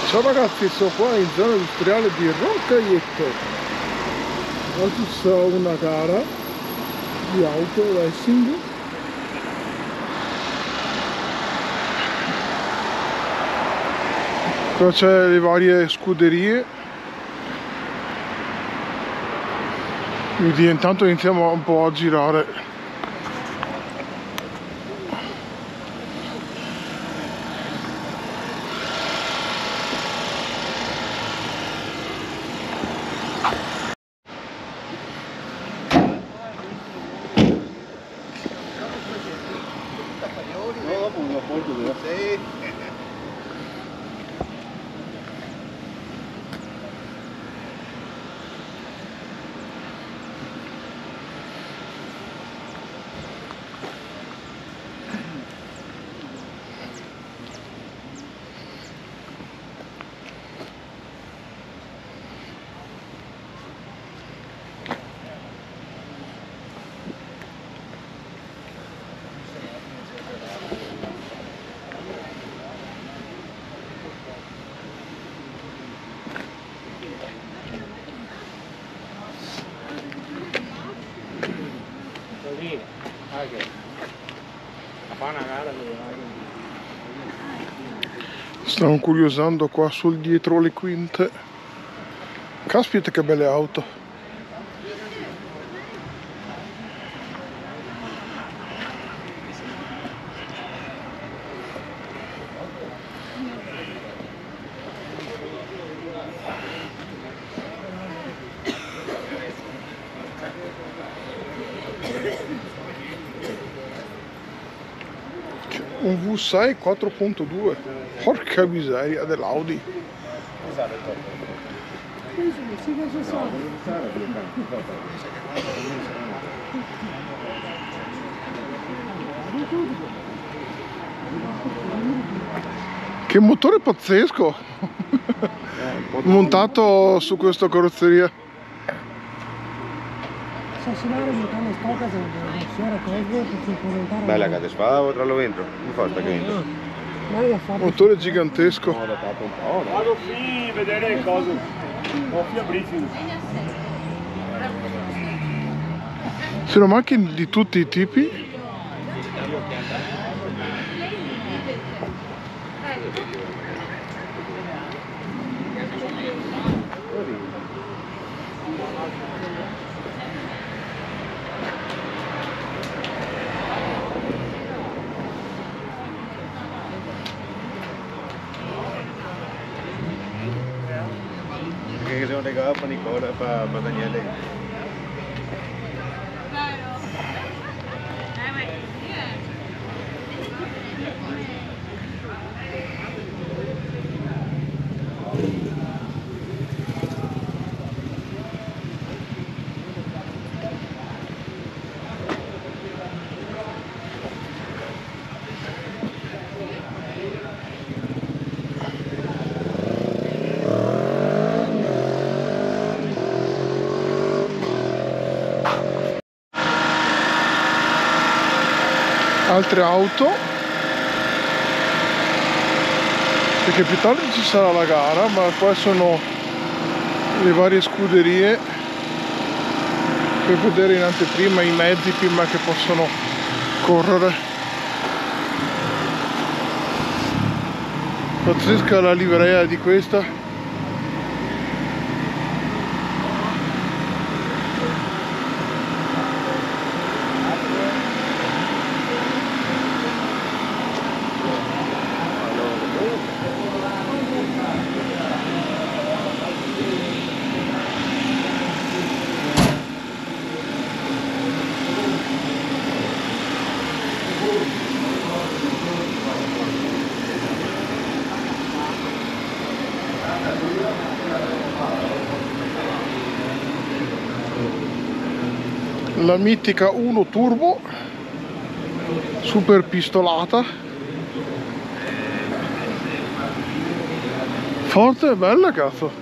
Ciao ragazzi, sono qua in zona industriale di Roccaietto. Oggi c'è una gara di auto racing. Qua c'è le varie scuderie. Quindi intanto iniziamo un po' a girare. Stanno curiosando qua sul dietro le quinte. Caspita che belle auto. Un V6 4.2, porca miseria dell'Audi. Che motore pazzesco montato su questa carrozzeria. Bella che spada tra lo dentro, mi fa sta che dentro. Motore gigantesco. Vado qui a vedere le cose. Ho qui a briefing. Sono macchine di tutti i tipi. Che sono regalato per Nicola, per Daniele. Altre auto, perché più tardi ci sarà la gara, ma qua sono le varie scuderie per vedere in anteprima i mezzi prima che possono correre. Pazzesca la livrea di questa. La mitica 1 turbo super pistolata, forte e bella, cazzo.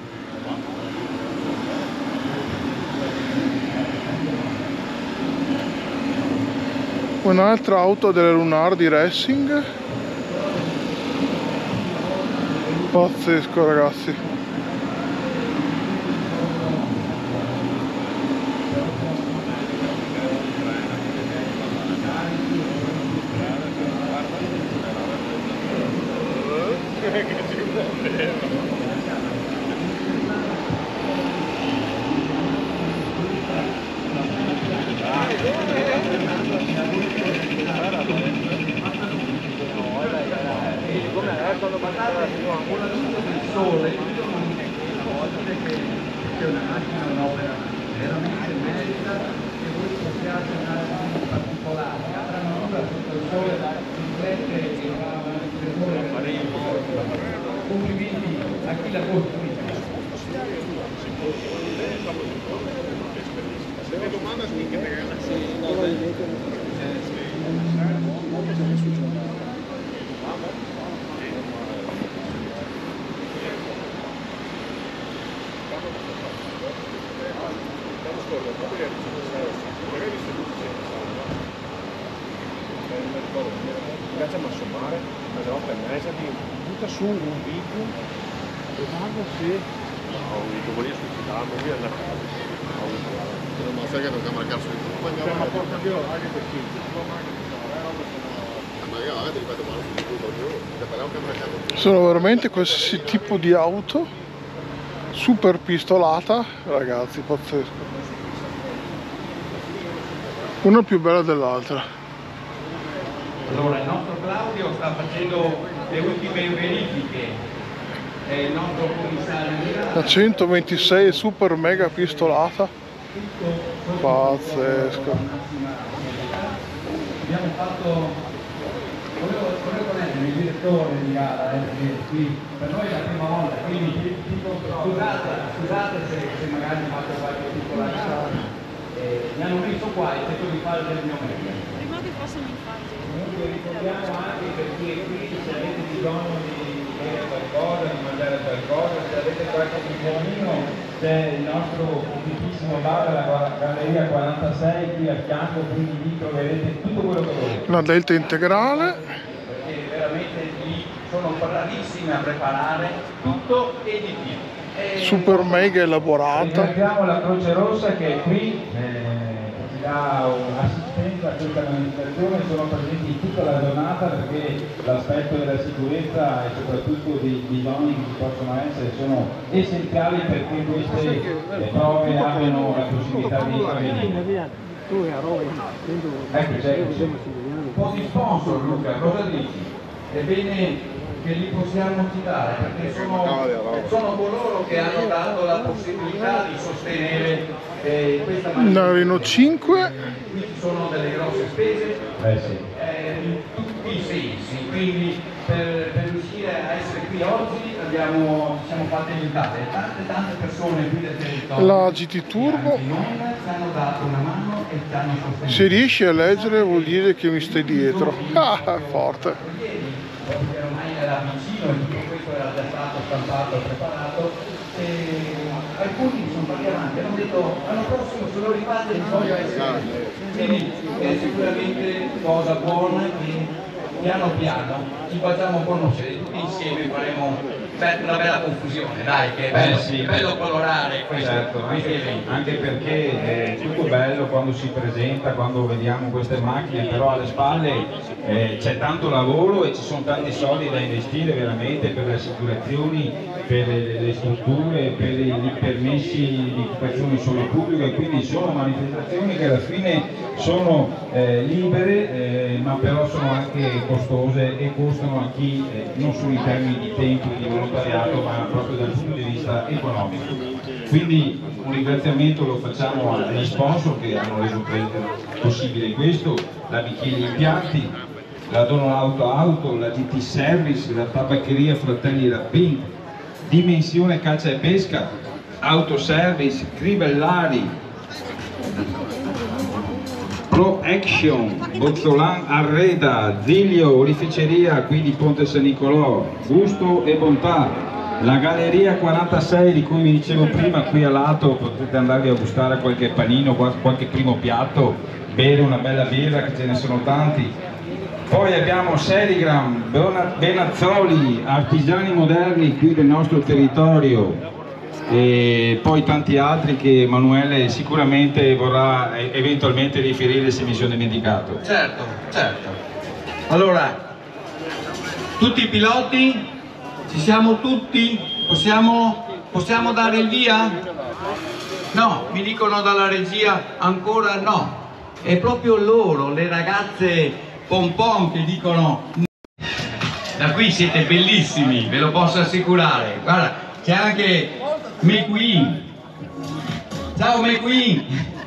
Un'altra auto delle Lunardi Racing, Pazzesco ragazzi. Complimenti a chi l'ha costruito. Facciamo assomare, ma no, per me butta su un video e guarda se ho avuto quelli suicidarmi, lui è andato a casa. Ma sai che non cambia il cazzo di tutto? Ma porta via anche per chi? Sono veramente qualsiasi tipo di auto, super pistolata, ragazzi, pazzesco. Una più bella dell'altra. Allora, il nostro Claudio sta facendo le ultime verifiche, il nostro commissario La 126 super mega pistolata, pazzesco. abbiamo fatto, volevo leggere il direttore di gara, perché qui per noi è la prima volta, quindi scusate se magari faccio qualche piccola gara, mi hanno visto qua e cerco di fare del mio meglio. Prima che possano infangere. Comunque ricordiamo anche per chi è qui, se avete bisogno di bere qualcosa, di mangiare qualcosa, se avete qualche bisognino, c'è il nostro tipichissimo bar, la Galleria 46 qui a fianco, quindi lì troverete tutto quello che volete. Una delta integrale. Perché veramente lì sono bravissimi a preparare tutto e di più. Super mega elaborata. Ringraziamo la Croce Rossa che è qui, ci dà un'assistenza a questa manifestazione, sono presenti tutta la giornata perché l'aspetto della sicurezza e soprattutto dei bisogni che ci possono essere sono essenziali perché queste prove abbiano la possibilità di avvenire. Ecco, c'è un po' di sponsor, Luca, cosa dici? È bene che li possiamo citare perché sono coloro che hanno dato la possibilità di sostenere questa manifestazione. Una Renault 5. Qui ci sono delle grosse spese in tutti i sensi, quindi per riuscire a essere qui oggi ci siamo fatti aiutare tante persone qui del territorio. La GT Turbo. Anche non ci hanno dato una mano e ci hanno sostenuto. Se riesci a leggere vuol dire che mi stai dietro. Ah, è forte. Perché ormai era vicino e tutto questo era già stato stampato e preparato e alcuni sono fatti avanti, hanno detto l'anno prossimo se lo rifate voglio essere, quindi è sicuramente cosa buona che piano piano ci facciamo conoscere, tutti insieme faremo una bella confusione, dai, che è bello, sì, bello colorare questo, certo, questi eventi. Anche perché è tutto bello quando si presenta, quando vediamo queste macchine, però alle spalle c'è tanto lavoro e ci sono tanti soldi da investire veramente per le assicurazioni, per le strutture, per i permessi di occupazione in suolo pubblico e quindi sono manifestazioni che alla fine sono libere ma però sono anche costose e costano a chi non solo in termini di tempo di volontariato ma proprio dal punto di vista economico. Quindi un ringraziamento lo facciamo agli sponsor che hanno reso possibile questo, la Bicchieri Impianti, la Donolauto Auto, la GT Service, la Tabaccheria Fratelli Rapin, Dimensione Caccia e Pesca, Autoservice, Cribellari, Pro Action, Bozzolan Arreda, Ziglio, Olificeria qui di Ponte San Nicolò, Gusto e Bontà, la Galleria 46 di cui vi dicevo prima, qui a lato potete andarvi a gustare qualche panino, qualche primo piatto, bere una bella birra che ce ne sono tanti. Poi abbiamo Serigram, Benazzoli, artigiani moderni qui del nostro territorio, e poi tanti altri che Emanuele sicuramente vorrà eventualmente riferire se mi sono dimenticato. Certo, certo. Allora, tutti i piloti? Ci siamo tutti? Possiamo dare il via? No, mi dicono dalla regia ancora no. È proprio loro, le ragazze pompon, che dicono no. Da qui siete bellissimi, ve lo posso assicurare. Guarda, c'è anche McQueen. Ciao McQueen.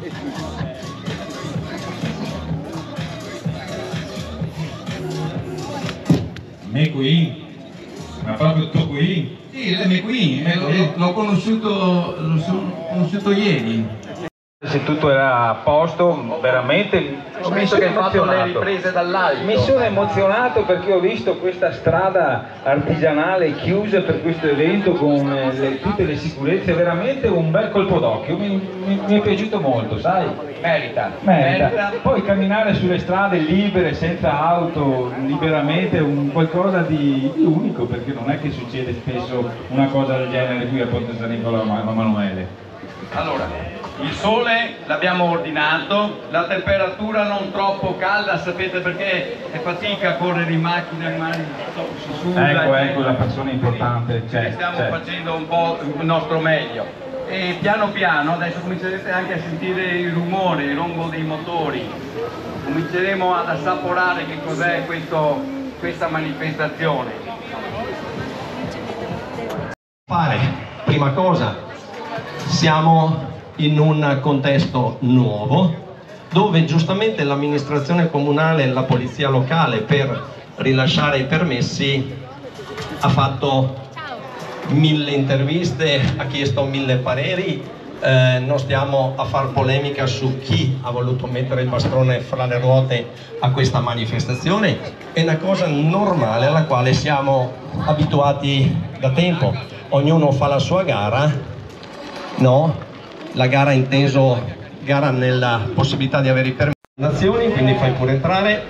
McQueen? Ma proprio tu qui? Sì, lei McQueen, l'ho conosciuto ieri. Se tutto era a posto, veramente Ho visto che hai fatto le riprese dall'alto. Mi sono emozionato perché ho visto questa strada artigianale chiusa per questo evento con tutte le sicurezze, veramente un bel colpo d'occhio, mi è piaciuto molto, sai? Merita. Poi camminare sulle strade libere, senza auto, liberamente, è qualcosa di unico, perché non è che succede spesso una cosa del genere qui a Ponte San Nicola Emanuele. Allora, il sole l'abbiamo ordinato, la temperatura non troppo calda, sapete perché è fatica a correre in macchina, rimane si suda. Ecco la persona importante. Stiamo facendo un po' il nostro meglio. E piano piano, adesso comincerete anche a sentire il rumore, il rombo dei motori. Cominceremo ad assaporare che cos'è questa manifestazione. Prima cosa, siamo in un contesto nuovo dove giustamente l'amministrazione comunale e la polizia locale, per rilasciare i permessi, ha fatto 1000 interviste, ha chiesto 1000 pareri. Non stiamo a far polemica su chi ha voluto mettere il bastone fra le ruote a questa manifestazione, è una cosa normale alla quale siamo abituati da tempo. Ognuno fa la sua gara. No, la gara inteso gara nella possibilità di avere i permessi, quindi fai pure entrare.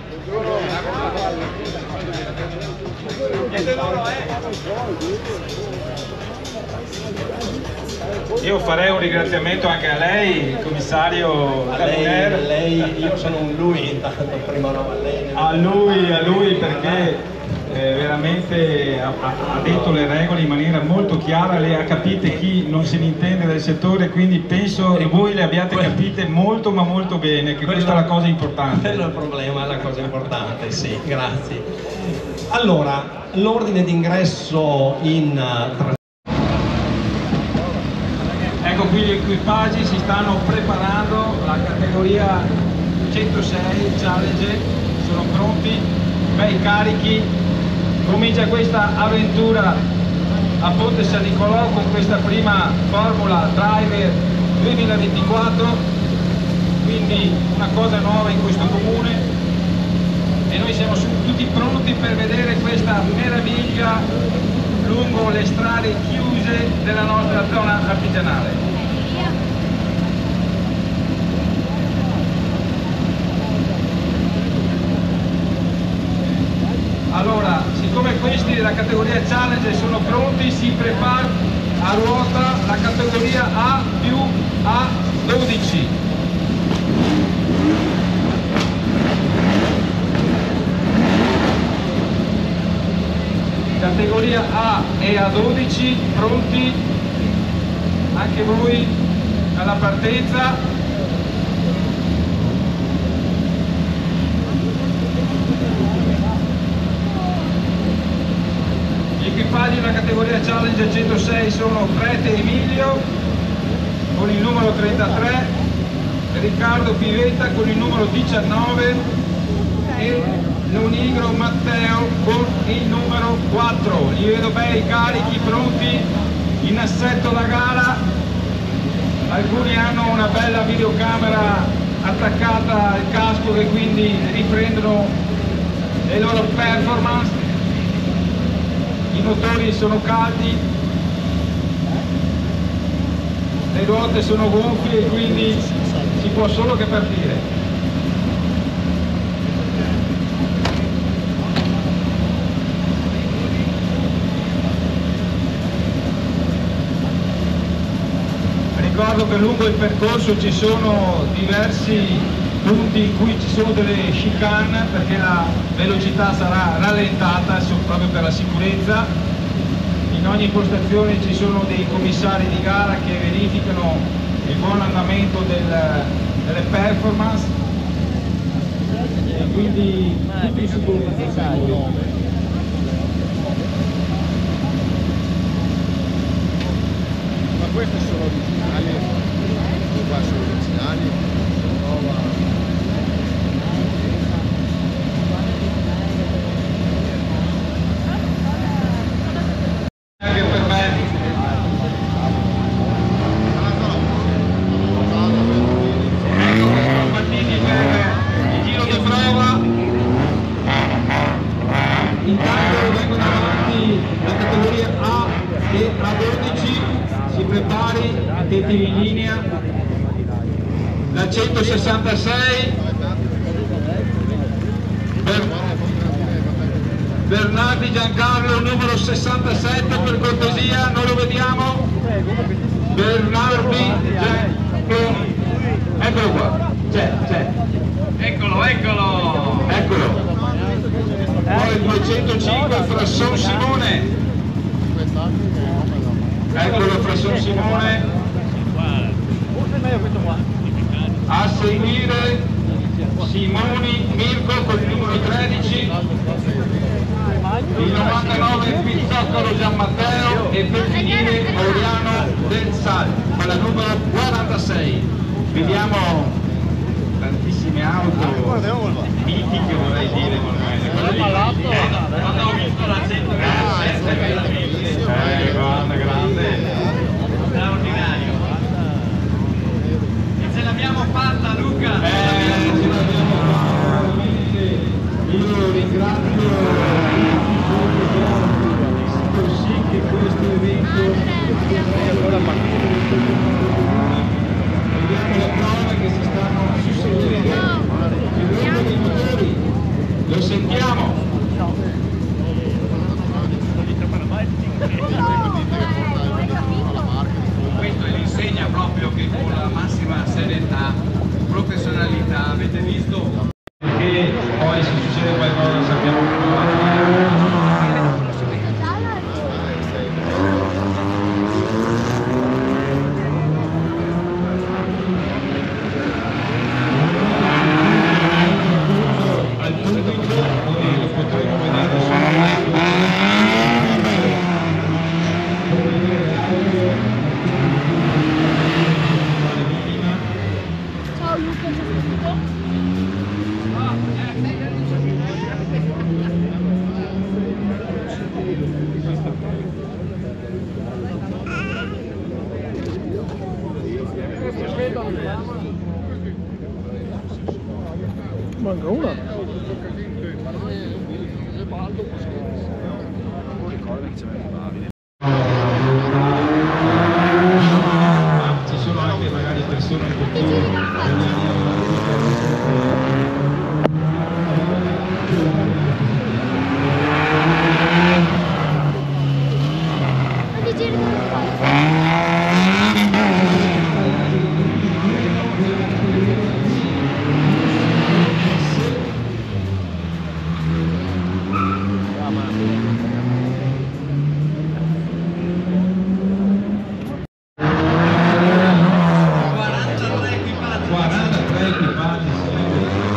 Io farei un ringraziamento anche a lei, il commissario Lamuner. Io sono un lui, intanto prima no, a lui perché veramente ha detto le regole in maniera molto chiara, le ha capite chi non se ne intende del settore, quindi penso che voi le abbiate capite molto ma molto bene, che questa è la cosa importante. Quello è il problema, è la cosa importante, sì, grazie. Allora, l'ordine d'ingresso in... Ecco qui gli equipaggi si stanno preparando, la categoria 106 Challenge sono pronti, bei carichi. Comincia questa avventura a Ponte San Nicolò con questa prima Formula Driver 2024, quindi una cosa nuova in questo comune, e noi siamo tutti pronti per vedere questa meraviglia lungo le strade chiuse della nostra zona artigianale. Allora, siccome questi della categoria Challenge sono pronti, si prepara a ruota la categoria A più A12. Categoria A e A12 pronti, anche voi alla partenza. Gli equipaggi della categoria Challenge 106 sono Prete Emilio con il numero 33, Riccardo Pivetta con il numero 19 e Leonigro Matteo con il numero 4. Li vedo bei carichi, pronti, in assetto da gara. Alcuni hanno una bella videocamera attaccata al casco che quindi riprendono le loro performance. I motori sono caldi, le ruote sono gonfie e quindi si può solo che partire. Ricordo che lungo il percorso ci sono diversi punti in cui ci sono delle chicane perché la velocità sarà rallentata proprio per la sicurezza. In ogni postazione ci sono dei commissari di gara che verificano il buon andamento delle performance e quindi tutti in sicurezza. Ma queste sono originali? Qua sono originali? Anche per me. Ecco che sono partiti per il giro di prova. Intanto vengono avanti la categoria A e A12, si prepari, mettetevi in linea. La 166 Bernardi Giancarlo, numero 67, per cortesia, non lo vediamo. Bernardi Giancarlo, eccolo qua, c'è. Eccolo. Poi il 205 Frasson Simone. Eccolo Frasson Simone. A seguire Simoni Mirko con il numero 13. Il 99 Pizzoccolo Gian Matteo e per finire Oriano del Sal con la numero 46. Vediamo tantissime auto mitiche, vorrei dire, quando ho visto la 127 veramente grande, straordinario. E ce l'abbiamo fatta, Luca! Ce l'abbiamo fatta, veramente. Io ringrazio sì che questo evento vediamo la prova che si stanno susseguendo. Il rumore dei motori lo sentiamo. Questo è l'insegna proprio che con la massima serietà, professionalità, avete visto che poi se succede qualcosa sappiamo come. Ciao Luca, ti sei sentito? Manca una. Ci sono anche magari persone un po' più Quanti giri devo fare? equipaggi, sì.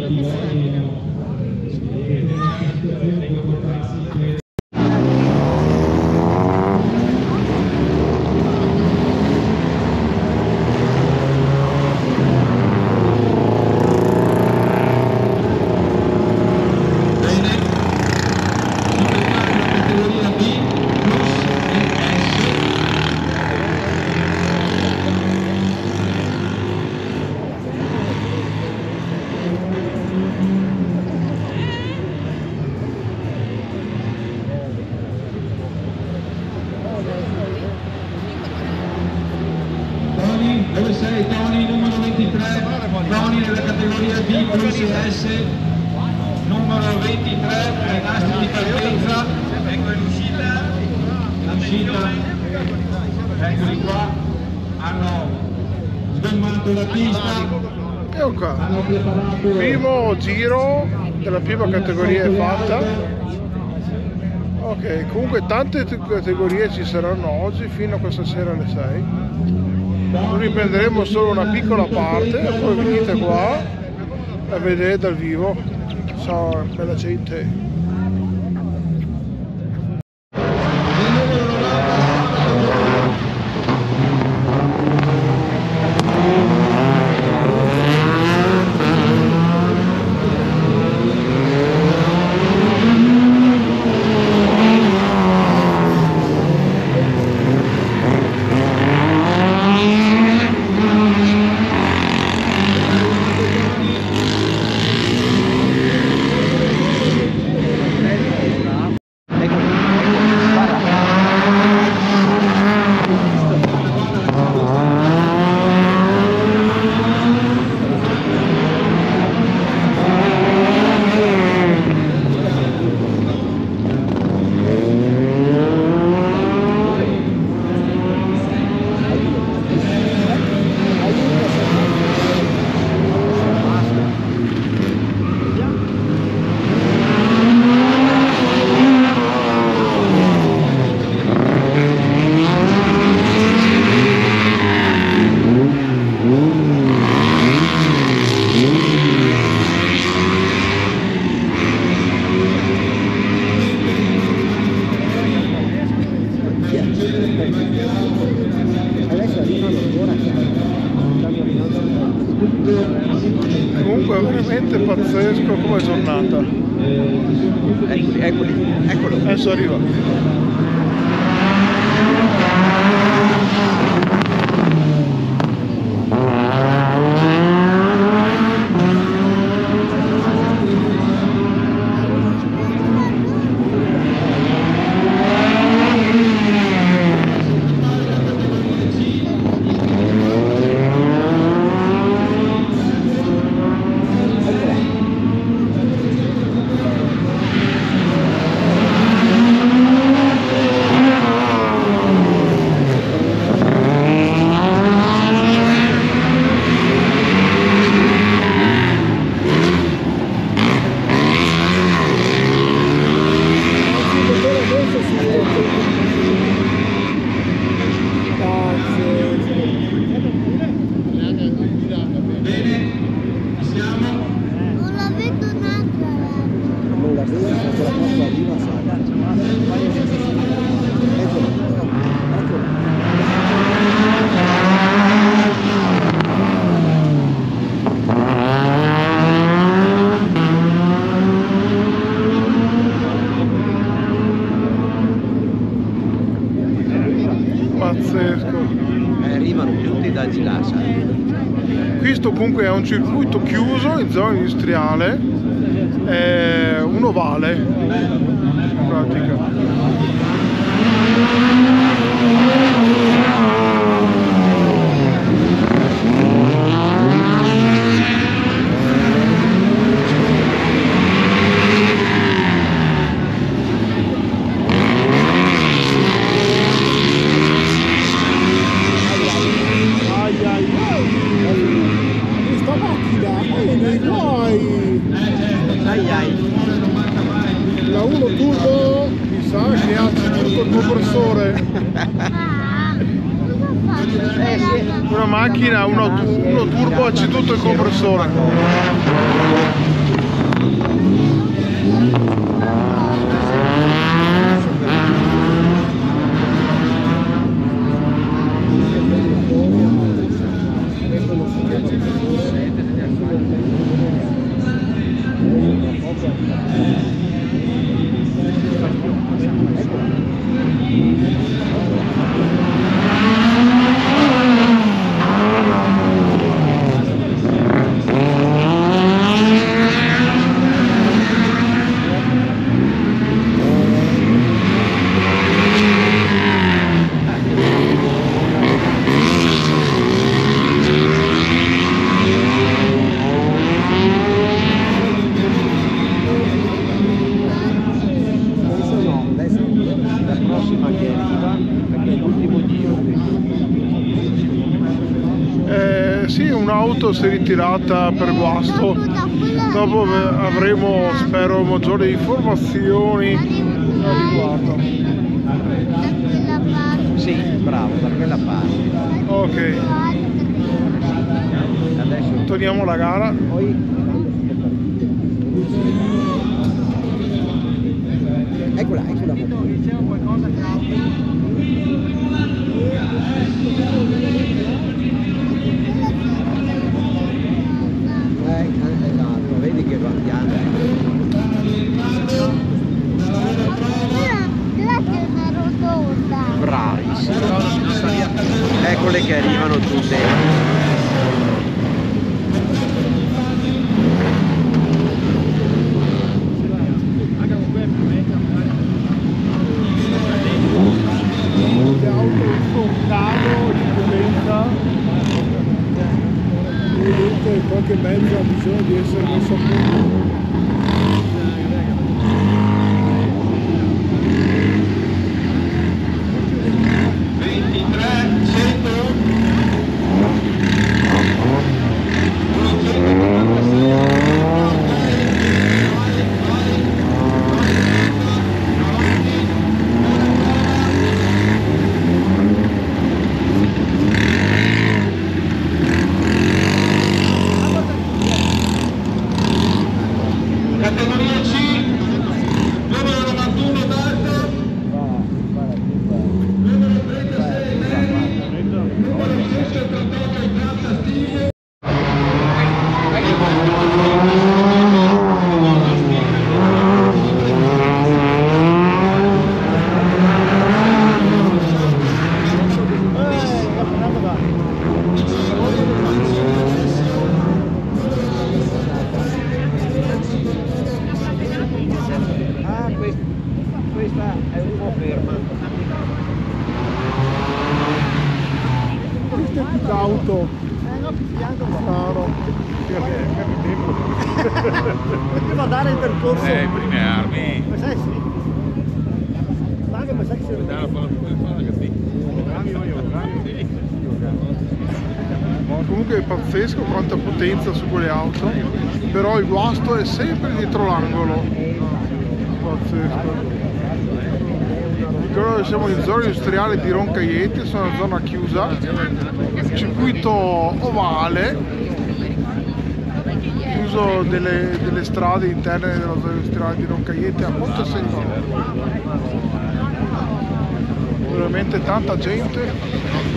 Dove sei Tony? Numero 23, Tony nella categoria B plus S, numero 23, ai nastri di partenza, ecco l'uscita, eccoli qua, hanno sgommato la pista, Ecco qua, hanno preparato... primo giro della prima categoria è fatta. Ok, comunque tante categorie ci saranno oggi fino a questa sera alle 6. Noi riprenderemo solo una piccola parte e poi venite qua a vedere dal vivo. Ciao bella gente. Comunque è veramente pazzesco come giornata. Eccolo. Adesso arriva. Pazzesco. Arrivano tutti da Gilasa. Questo comunque è un circuito chiuso in zona industriale, è un ovale in pratica. La 1 turbo mi sa che ha tutto il compressore. Una macchina 1 turbo ha tutto il compressore. Sì, un'auto si è ritirata per guasto, dopo avremo, spero, maggiori informazioni a riguardo. Sì, bravo, da quella parte. Ok, Adesso torniamo alla gara. poi eccola, eccola. Dicevo qualcosa esatto, vedi che va piano. Bravissimo. Eccole che arrivano tutte. Le auto in calo di potenza, evidente qualche mezzo ha bisogno di essere messo a punto. Categoria C, numero 91 Marco, numero 36 Neri, numero 188 Grazie Stigio. Questa è un po' ferma. Questa è tutta auto. Caro. Poteva dare il percorso. Prime armi. Ma sai sì. Ma sai che si Comunque è pazzesco quanta potenza su quelle auto, però il guasto è sempre dietro l'angolo. Pazzesco. Ricordo che siamo in zona industriale di Roncaieti, sono una zona chiusa, circuito ovale, chiuso delle strade interne della zona industriale di Roncaieti a Pontesegno. Veramente tanta gente.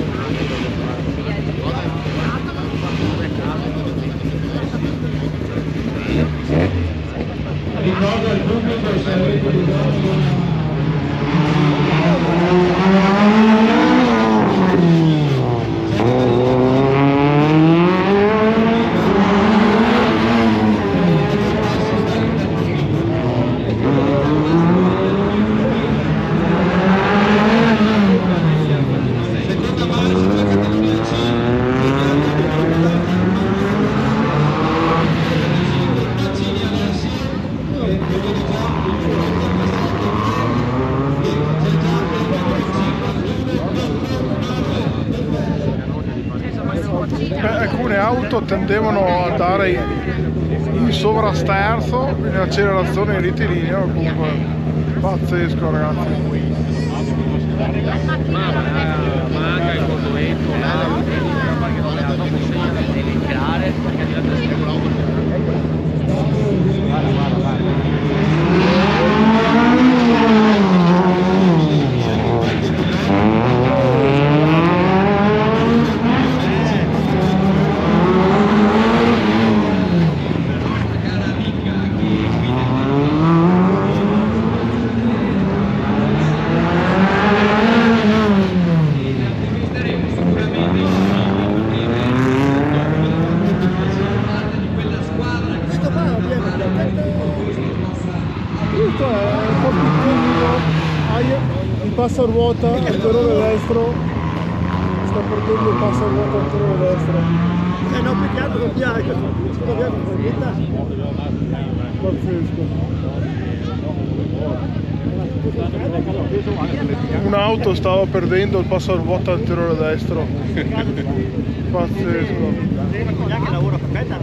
Ricordo al pubblico se avete bisogno. Alcune auto tendevano a dare in sovrasterzo, in accelerazione in rettilineo, comunque pazzesco ragazzi. Manca il conduetto, perché non le ha dopo segno deve entrare perché è diventato Guarda. questo è un po' più piccolino, hai il passaruota anteriore destro, sta perdendo il passaruota anteriore destro. No, più che altro non piace, Pazzesco. Un'auto stava perdendo il passaruota anteriore destro. Pazzesco. Neanche lavoro a cappetta.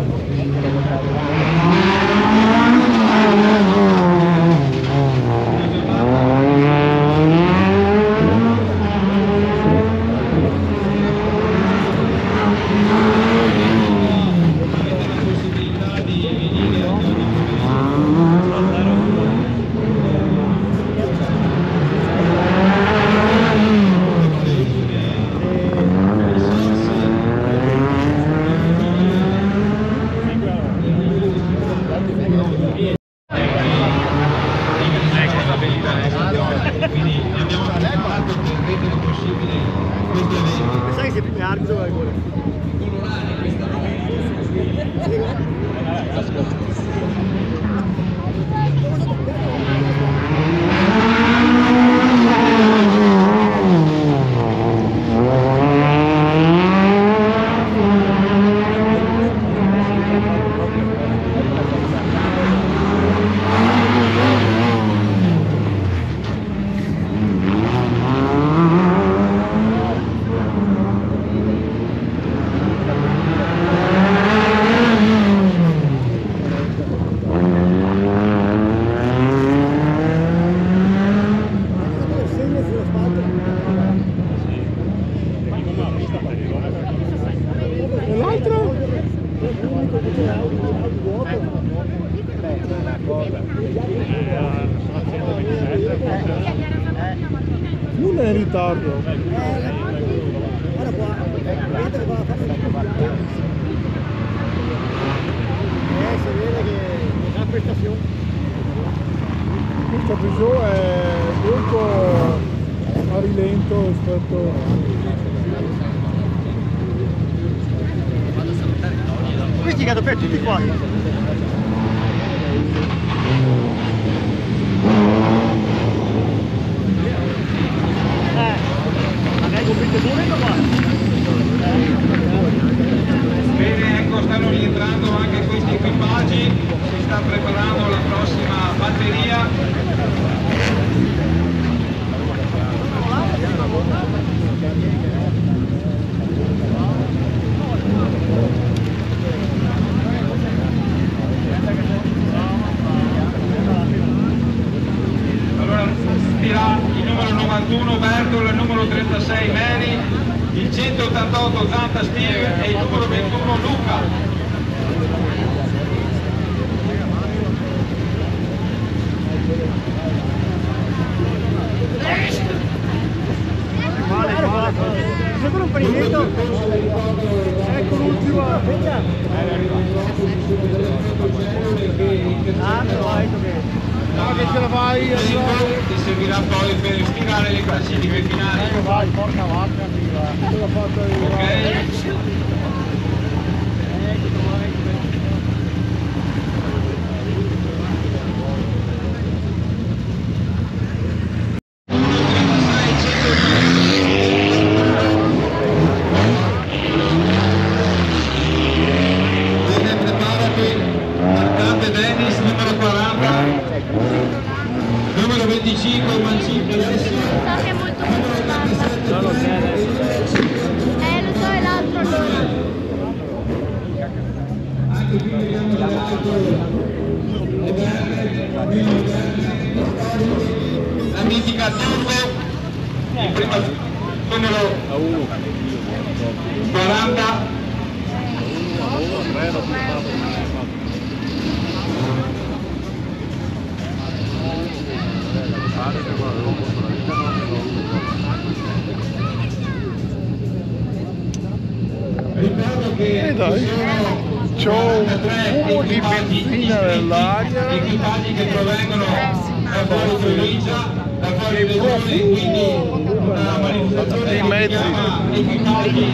Sai che più arbitro vai con Nulla è in ritardo. Guarda qua, vedete che va a fare si vede che è una prestazione. Questa Peugeot è molto a rilento rispetto. Questi cado per tutti qua. Bene, ecco, stanno rientrando anche questi equipaggi, si sta preparando la prossima batteria. Allora partirà il numero 91 Bertol, il numero 36 Mary, il 188 Zanta Steve e il numero 21 Luca. Sembra un parimento. Ecco l'ultima. Ah, però hai detto che... No, che ce la fai? Ti servirà poi per stirare le classifiche finali. Vai, porca vacca, Ce l'ha fatta io. Ok? Dennis, numero 40, numero 25 Mancini Alessio. So che è molto motivata. Non lo so adesso. Lo so, è l'altro allora. Anche qui vediamo la mitica Turbo, il primo numero 40. Ricordo che dai, c'ho un profumo di benzina nell'aria. equipaggi che provengono da fuori provincia, da fuori regione, quindi una manifestazione dei mezzi. che chiama equipaggi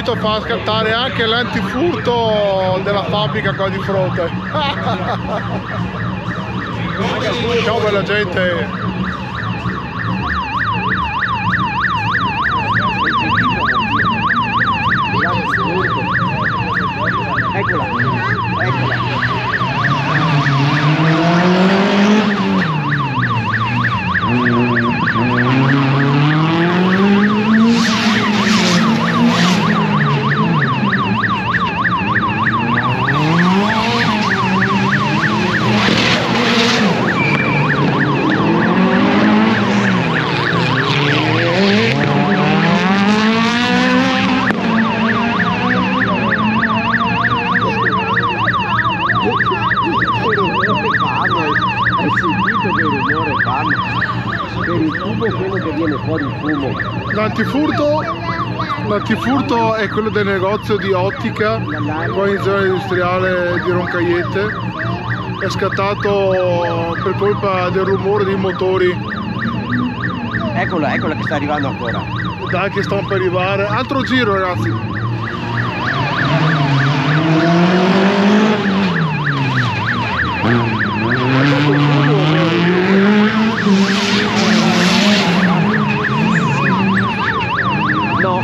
tanto fa scattare anche l'antifurto della fabbrica qua di fronte. Ciao bella gente. Eccola, eccola. Hai sentito che rumore fanno? Per il tubo quello che viene fuori il fumo. L'antifurto è quello del negozio di ottica qua in zona industriale di Roncaiete. È scattato per colpa del rumore dei motori. Eccola, eccola che sta arrivando ancora. Dai che stanno per arrivare. Altro giro ragazzi. No.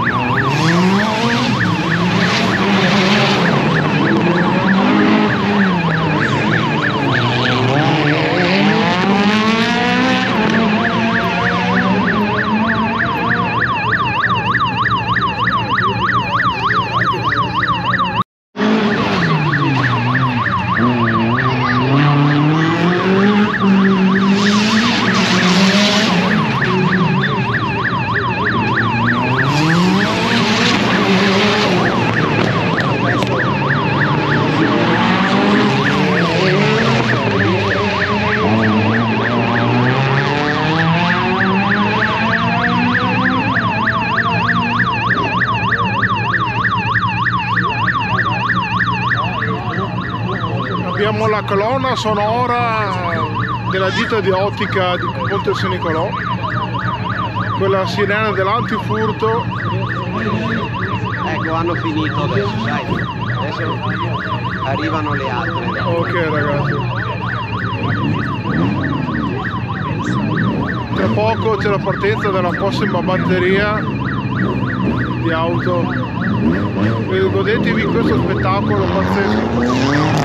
Abbiamo la colonna sonora della ditta di ottica di Ponte San Nicolò, quella sirena dell'antifurto. Ecco, hanno finito adesso, sai. Adesso arrivano le altre. Ok ragazzi. Tra poco c'è la partenza della prossima batteria di auto. Godetevi questo spettacolo pazzesco.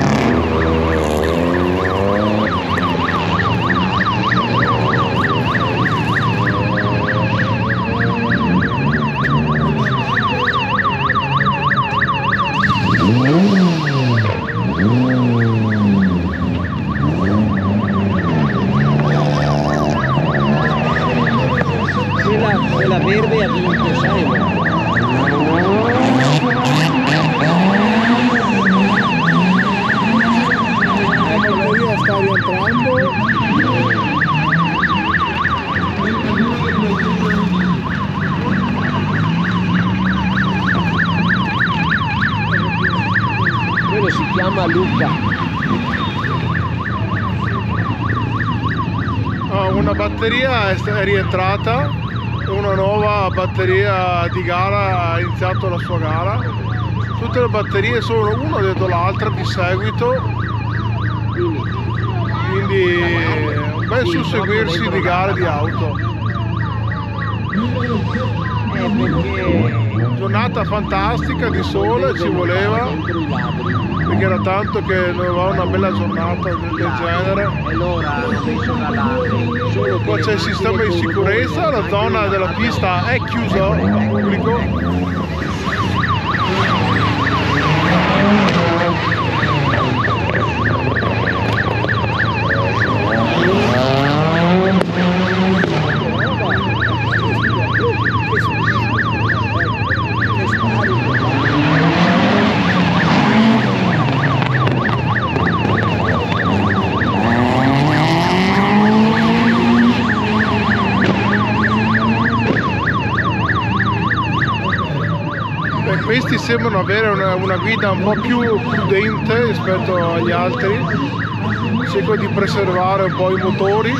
Quella verde ha vinto, sai? Ecco, sta rientrando. Quello si chiama Luca. Una batteria è rientrata, una nuova batteria di gara ha iniziato la sua gara. Tutte le batterie sono una dietro l'altra di seguito, quindi un bel susseguirsi di gare di auto. Giornata fantastica di sole, ci voleva, perché era tanto che non avevamo una bella giornata del genere. Qua c'è il sistema di sicurezza, la zona della pista è chiusa al pubblico. Questi sembrano avere una guida un po' più prudente rispetto agli altri, cercano di preservare un po' i motori.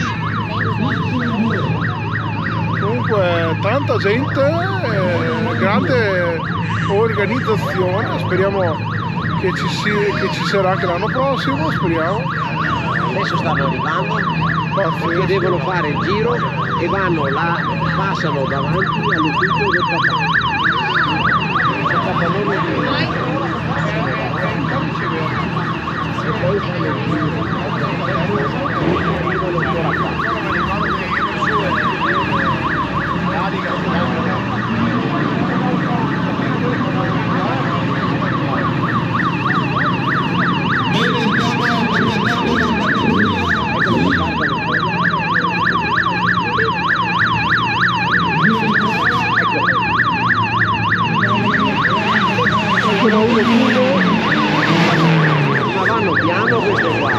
Comunque tanta gente, grande organizzazione, speriamo che ci sarà anche l'anno prossimo, speriamo. Adesso stanno arrivando perché devono fare il giro e vanno là, passano davanti all'ufficio del papà. Il capannone di e poi fanno il giro e arrivano ancora qua. Ma vanno piano queste qua,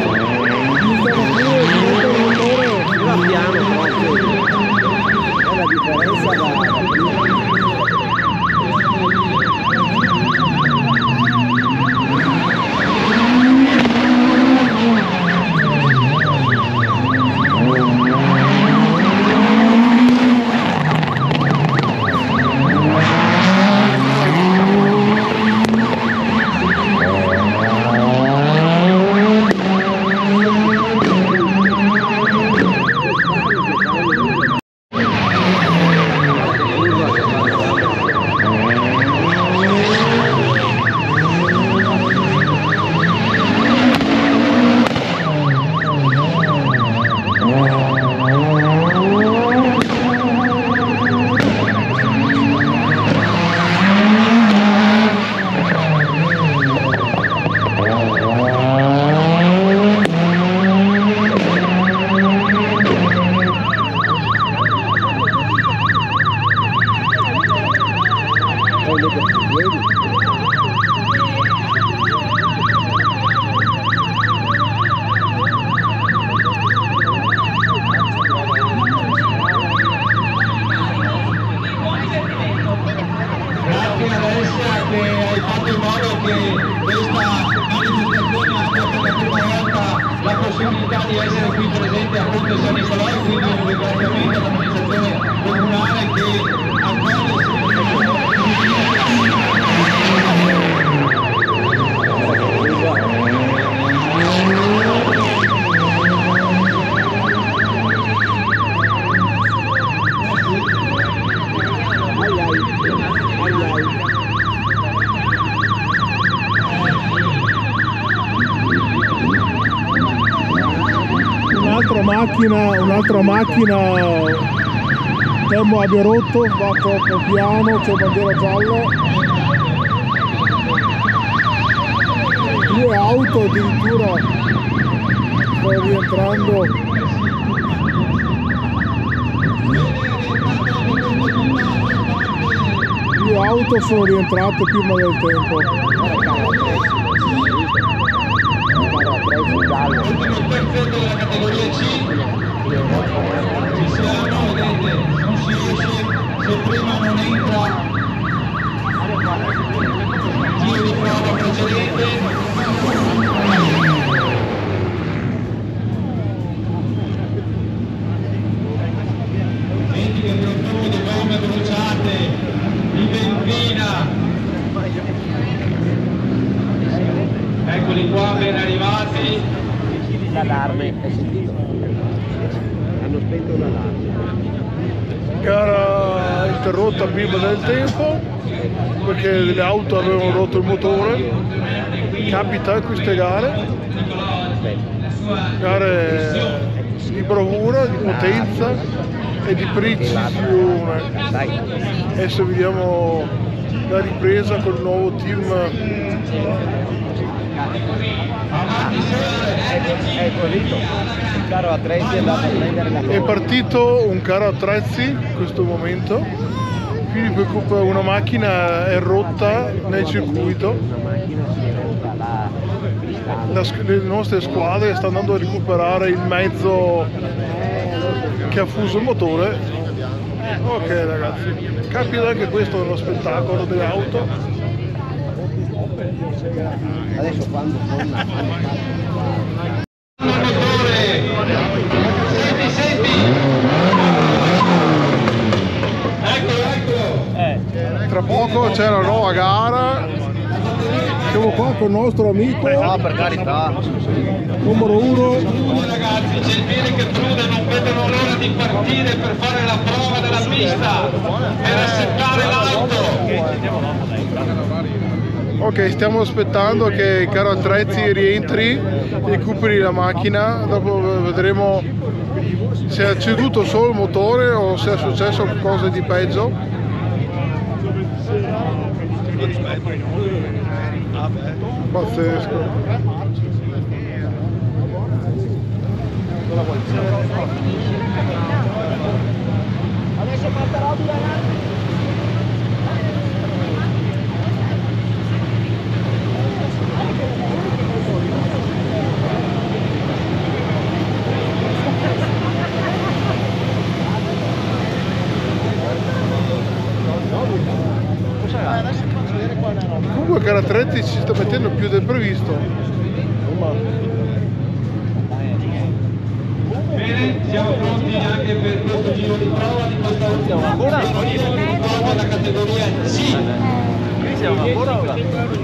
va piano proprio, è la differenza da un'altra macchina temo abbia rotto, va troppo piano, c'è bandiera gialla, 2 auto addirittura, sto rientrando, due auto sono rientrate prima del tempo. Perfetto della categoria C, ci siamo, vedete, non si riesce, se prima non entra giro di prova precedente. Senti che produttori di gomme bruciate, di benzina. Eccoli qua, ben arrivati. L'allarme, hai sentito? Hanno spento l'allarme. Gara interrotta prima del tempo perché le auto avevano rotto il motore. Capita in queste gare di bravura, di potenza e di precisione. Adesso vediamo la ripresa col nuovo team. Il carro attrezzi è andato a prendere la È partito un carro attrezzi in questo momento, quindi una macchina è rotta nel circuito. Una macchina si è rotta Le nostre squadre stanno andando a recuperare il mezzo che ha fuso il motore. Ok ragazzi, capita anche questo dello spettacolo delle auto. adesso quando torna Eccolo, eccolo. tra poco c'è la nuova gara. Siamo qua con il nostro amico. Per carità. Numero 1. Ragazzi, c'è il bene che Trude, non vedono l'ora di partire per fare la prova della pista, per assettare l'auto. Ok, stiamo aspettando che il caro attrezzi rientri e recuperi la macchina. Dopo vedremo se è ceduto solo il motore o se è successo qualcosa di peggio. Pazzesco. Adesso partirò di là. Comunque Caratretti ci sta mettendo più del previsto. Bene, siamo pronti anche per questo giro di prova di questa ultima giro di prova della categoria C. Siamo ancora ora.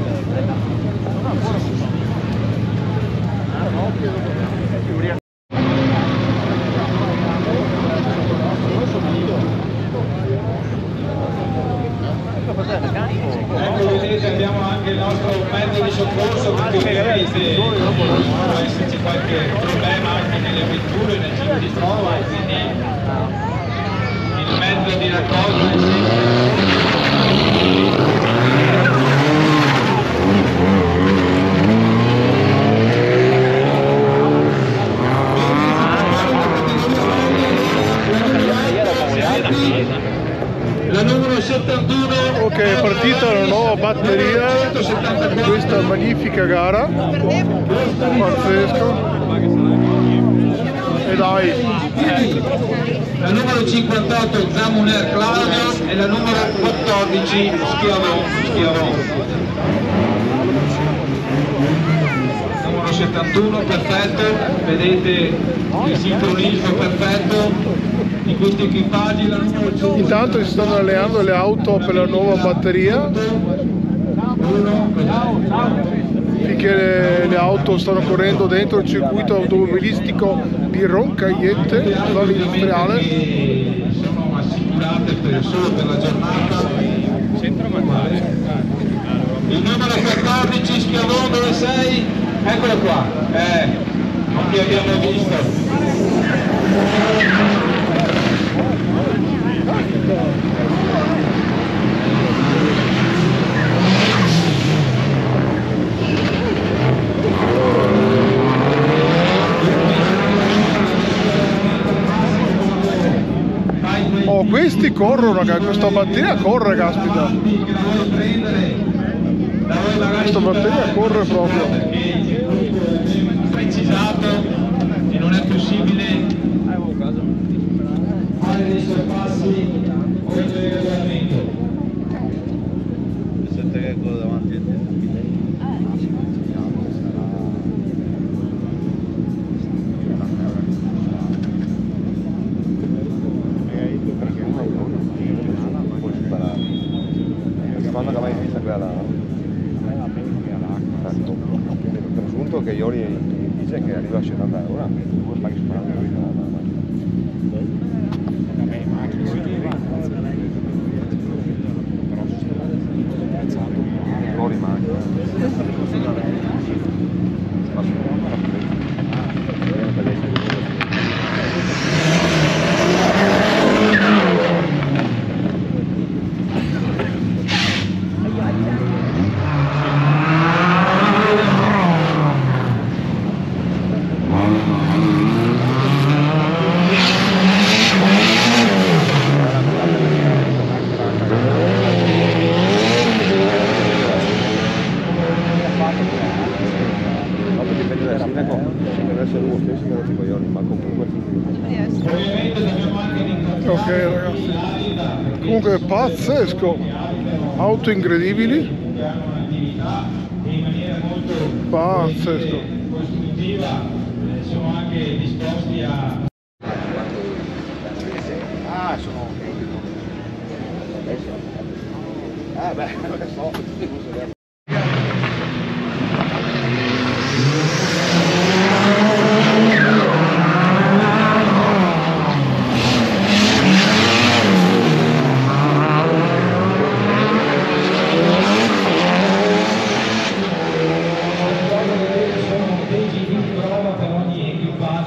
Ecco, vedete, abbiamo anche il nostro mezzo di soccorso perché ovviamente può esserci qualche problema anche nelle vetture, nel giro di prova, e quindi il mezzo di raccolta è la numero 71. Ok, è partita la nuova batteria di questa magnifica gara. Pazzesco. E dai. La numero 58 Zamuner Claudio e la numero 14 Schiavon. Numero 71 perfetto, vedete il sincronismo perfetto di questi equipaggi. La numero 5. Intanto si stanno allenando le auto per la nuova batteria. Finché le auto stanno correndo dentro il circuito automobilistico di Roncaiete, zona industriale. Sono assicurate solo per la giornata. Il numero 14 Schiavon, dove sei? Eccolo qua, non ti abbiamo visto. Oh, questi corrono, questa batteria corre, caspita. Questa batteria corre proprio. Precisato e non è possibile fare dei sorpassi oltre il regolamento. Quando vai vista quella là, presunto che Iori dice che arriva a 70 euro, tu paghi su Iori Ok ragazzi, comunque è pazzesco, auto incredibili, pazzesco. Siamo anche disposti a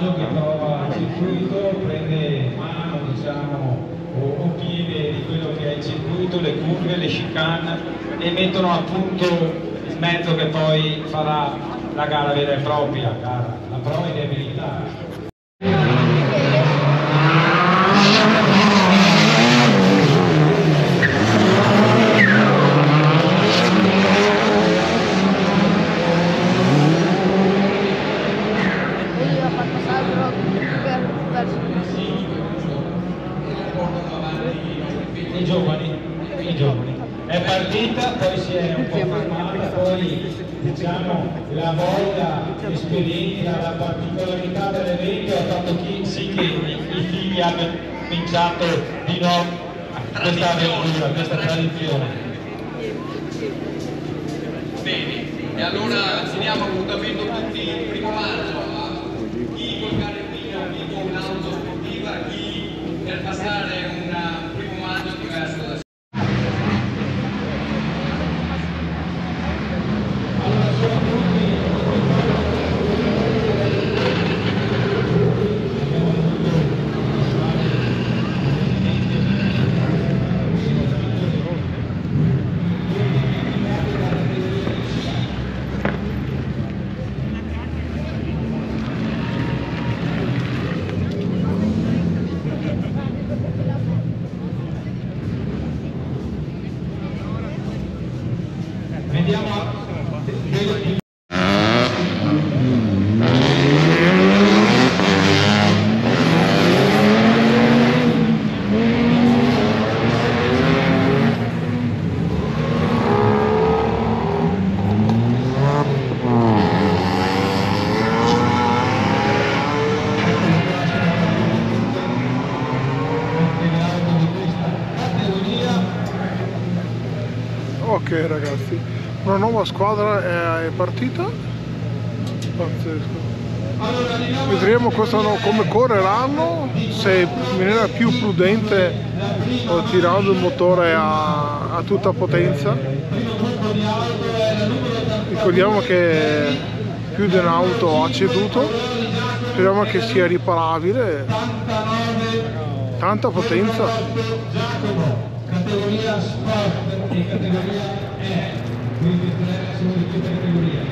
mezzo che trova il circuito, prende mano, diciamo, o piede di quello che è il circuito, le curve, le chicane, e mettono a punto il mezzo che poi farà la gara vera e propria, la prova di abilità. I giovani. È partita, poi si è un po' fermata, poi diciamo la voglia, l'esperienza, la particolarità dell'evento ha fatto sì che i figli abbiano cominciato di nuovo questa avventura, questa tradizione. Bene, e allora segniamo appuntamento tutti il 1° maggio, chi col carrettino, chi con un'auto sportiva, chi per passare un 1° maggio diverso da Ok ragazzi, una nuova squadra è partita, pazzesco. Vedremo come correranno, se in maniera più prudente o tirando il motore a tutta potenza. Ricordiamo che più di un'auto ha ceduto, speriamo che sia riparabile, tanta potenza. Categoria sport e categoria E, quindi sono le due categorie.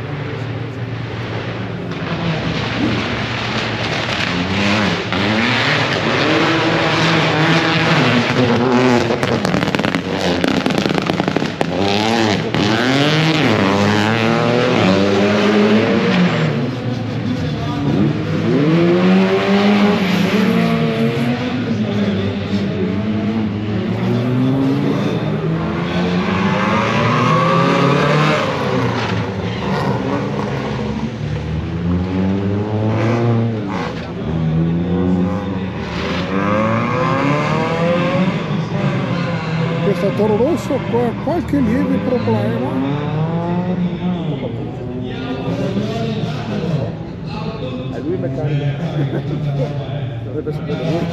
Questa Toro Rosso ha qualche lieve problema. È lui il meccanico. Dovrebbe sapere lui.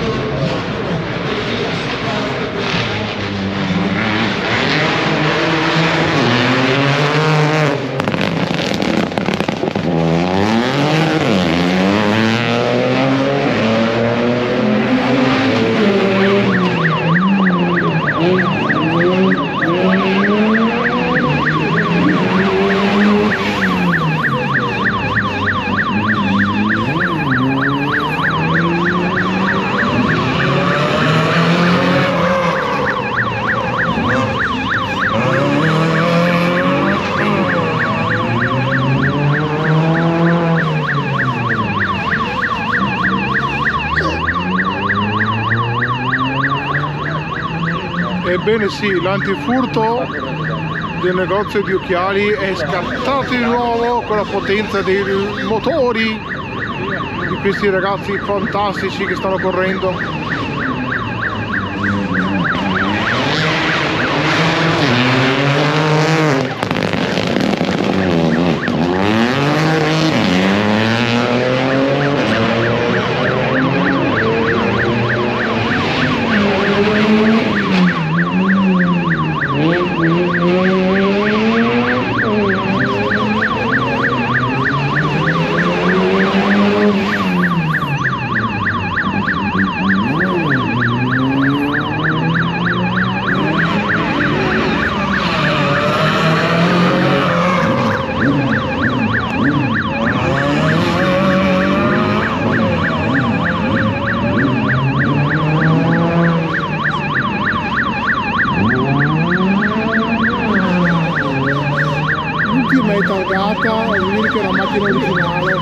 Ebbene sì, l'antifurto del negozio di occhiali è scattato di nuovo con la potenza dei motori di questi ragazzi fantastici che stanno correndo. vuol dire che è la macchina originale.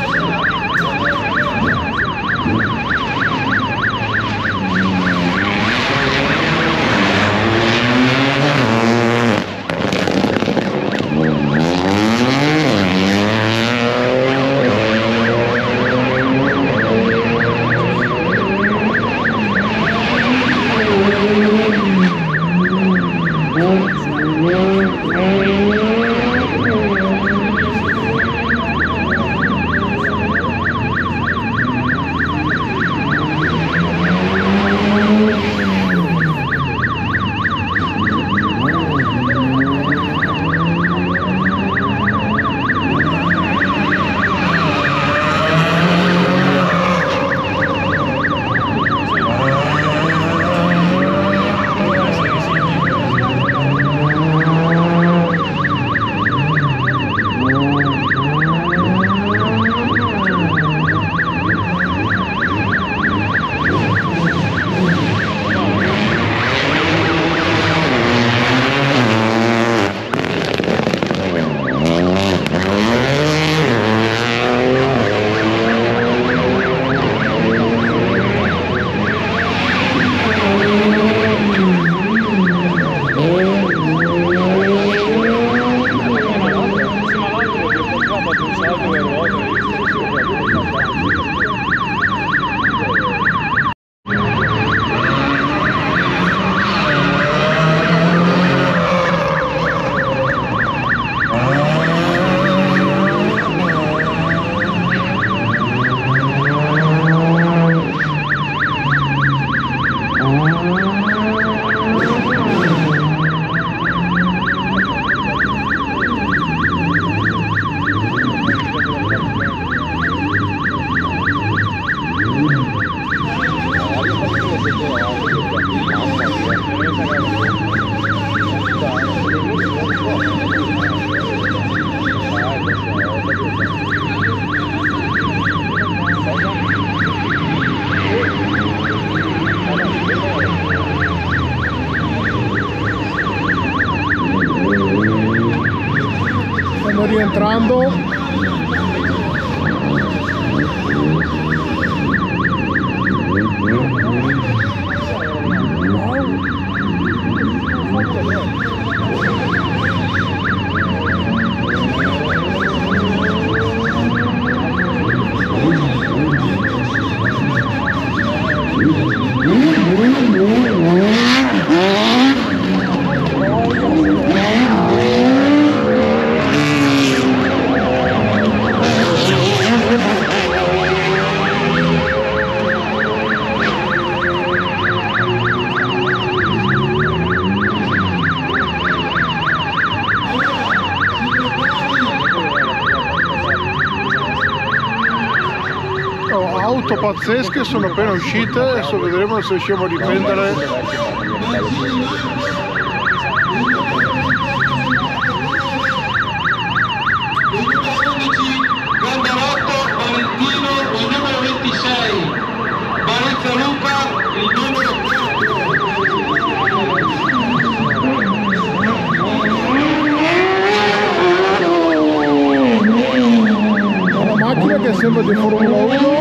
Stiamo rientrando. Auto pazzesche sono appena uscite, adesso vedremo se riusciamo a riprendere. Gambarotto Valentino, il numero 26, Barezza Luca, il numero 4. Una macchina che sembra di Formula 1.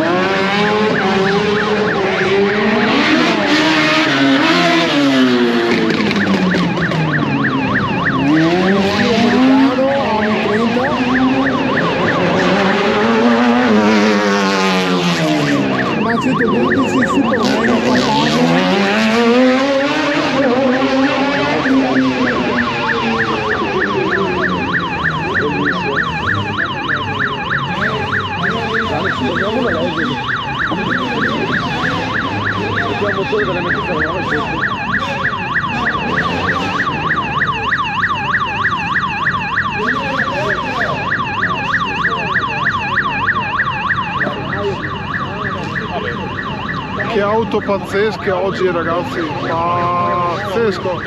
Che auto pazzesche oggi ragazzi, pazzesco!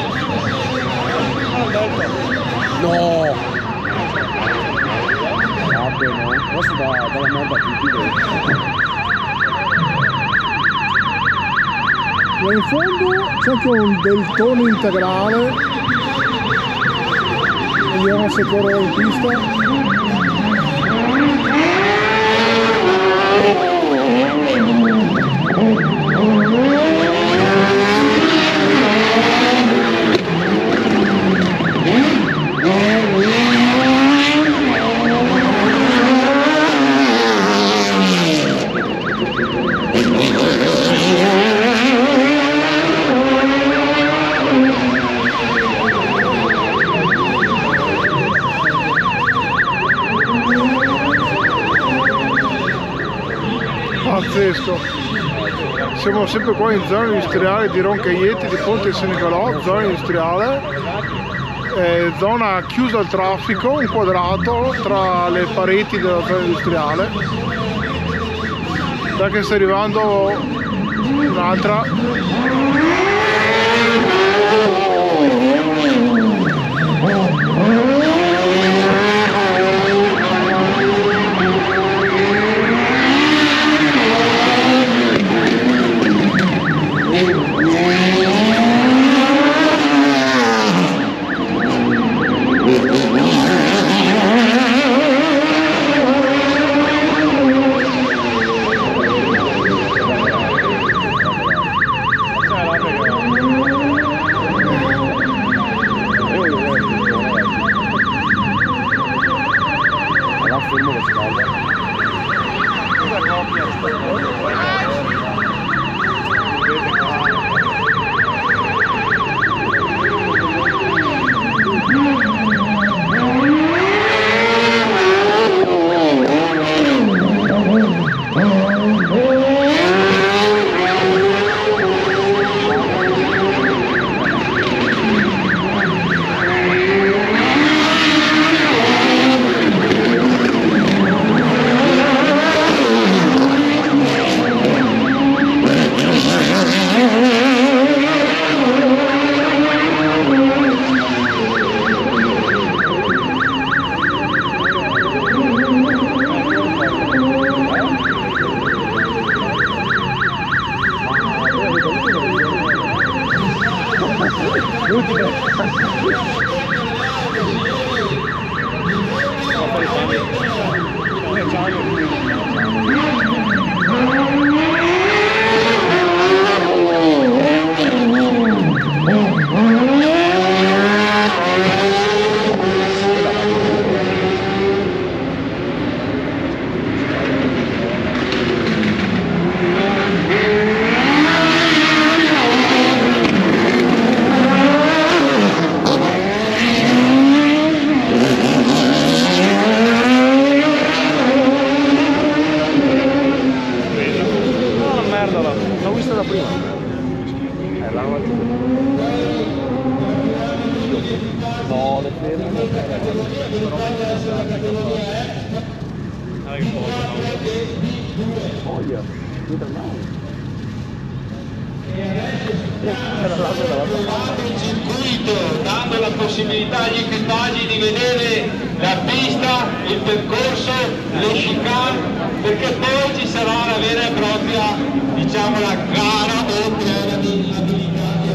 No! Vabbè no, adesso dalla merda a tutti. Là in fondo c'è anche un deltone integrale, vediamo se corre in pista. pazzesco. Siamo sempre qua in zona industriale di Roncaieti, di Ponte San Nicolò, zona industriale, zona chiusa al traffico, un quadrato tra le pareti della zona industriale. Da che sta arrivando un'altra. Circuito, dando la possibilità agli equipaggi di vedere la pista, il percorso, le chicane, perché poi ci sarà una vera e propria, diciamo, la gara o prova di abilità.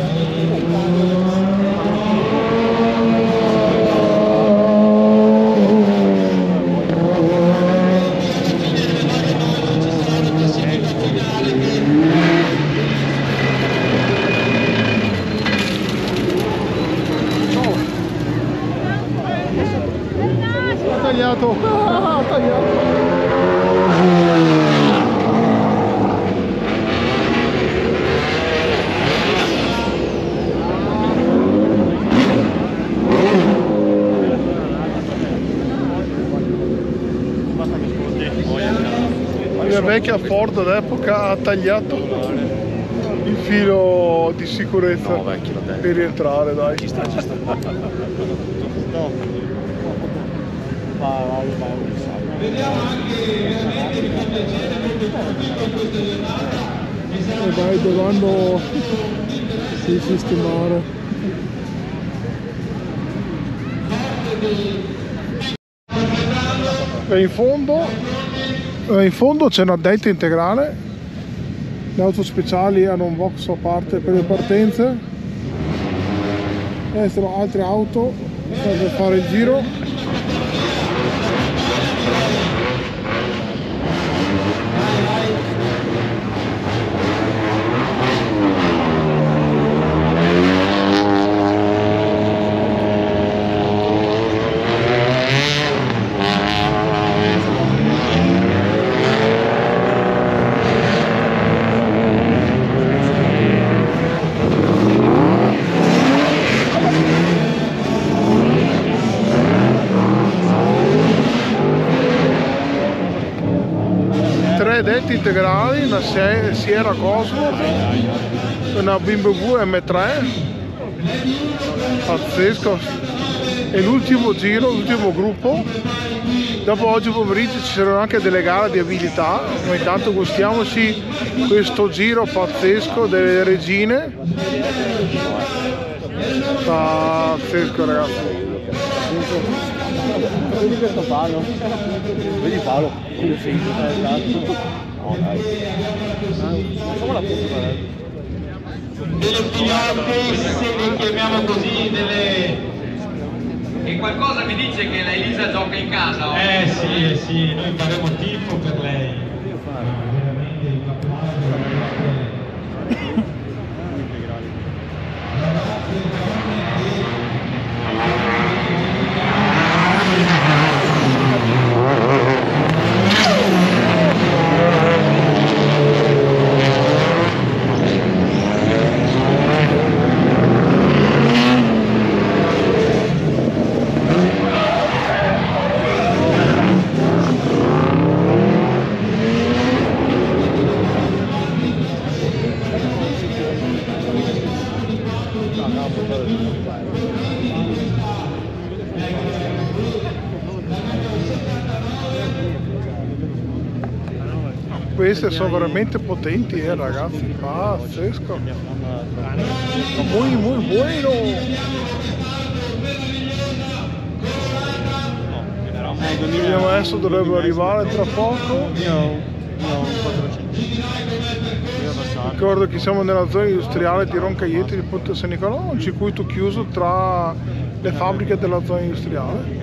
La vecchia Ford d'epoca ha tagliato il filo di sicurezza per rientrare, dai. Ci sta. E vai dovendo sistemare. E in fondo c'è un addetto integrale, le auto speciali hanno un box a parte per le partenze, a destra altre auto per fare il giro. Delta integrali, una Sierra Cosworth, una BMW M3, pazzesco. E l'ultimo giro, l'ultimo gruppo, dopo oggi pomeriggio ci saranno anche delle gare di abilità, ma intanto gustiamoci questo giro pazzesco delle regine. Pazzesco, ragazzi. Vedi questo palo? Vedi il palo? Sì, esatto. No, dai. Facciamo la punta, delle piloti, se le chiamiamo così, delle... E qualcosa mi dice che la Elisa gioca in casa oggi? Sì, noi faremo tifo per lei. Veramente un applauso. Queste sono veramente potenti, ragazzi, pazzesco. Muy bueno. Vediamo, adesso dovrebbero arrivare tra poco. Ricordo che siamo nella zona industriale di Roncaieti di Ponte San Nicolò, un circuito chiuso tra le fabbriche della zona industriale.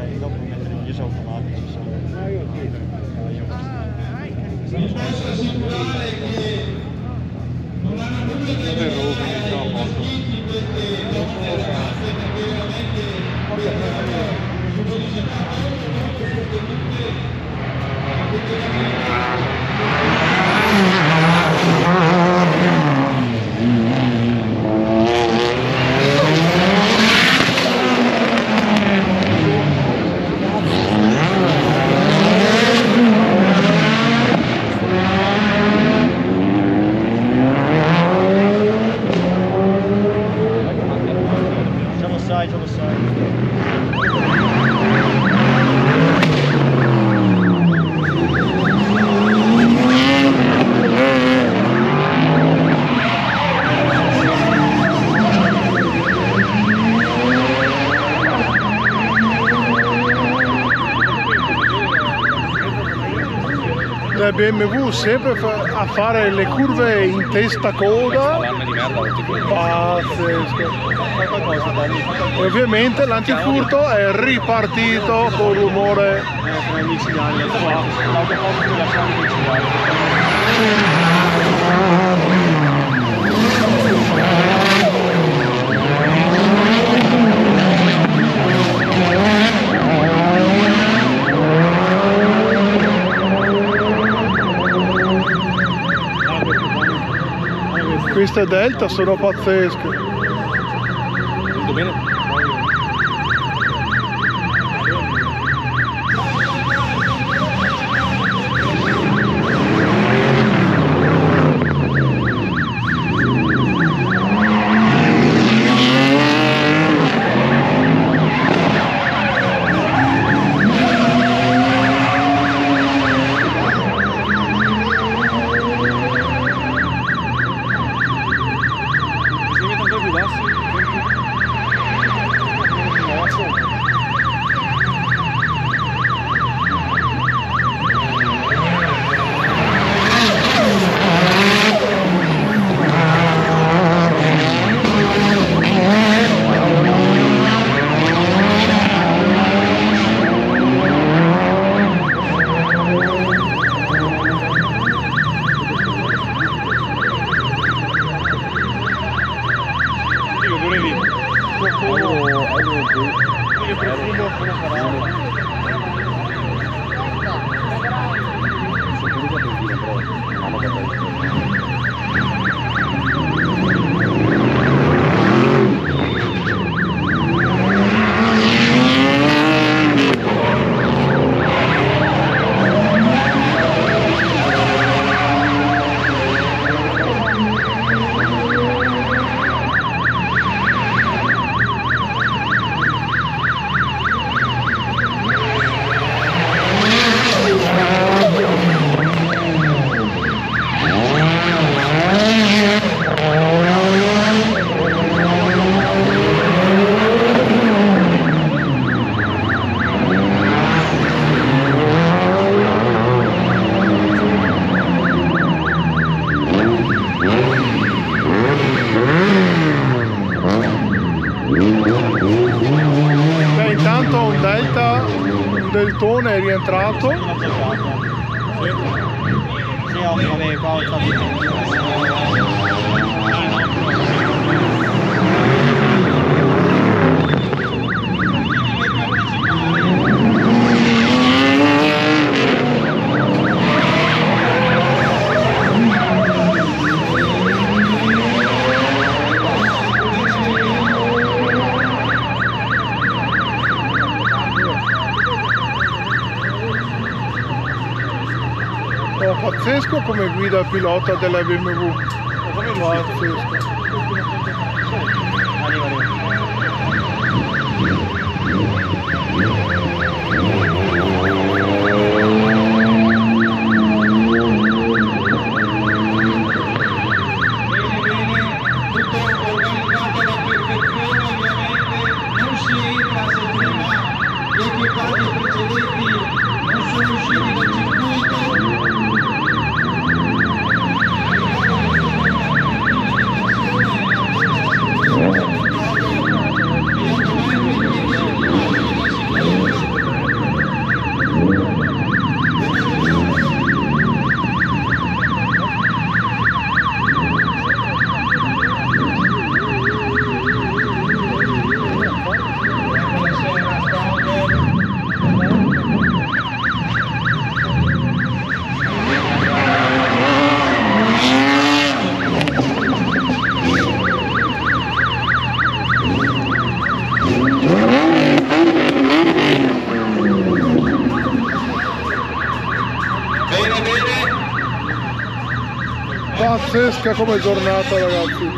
La BMW sempre a fare le curve in testa coda, pazzesco. E ovviamente l'antifurto è ripartito con rumore. Queste Delta sono pazzesche. Tutto bene? sei rientrato? Sì, vabbè, qua ho Pazzesco come guida il pilota della BMW. Pazzesco. Pazzesca come giornata, ragazzi,